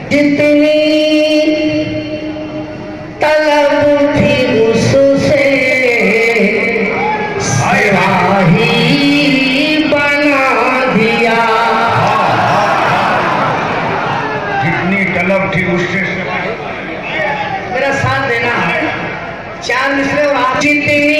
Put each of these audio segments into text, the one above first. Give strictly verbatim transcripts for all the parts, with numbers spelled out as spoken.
जितनी तलब थी उससे सिवाही बना दिया। जितनी तलब थी उससे मेरा साथ देना है। चार मिसरे और आप जितनी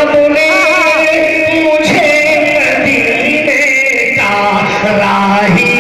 राही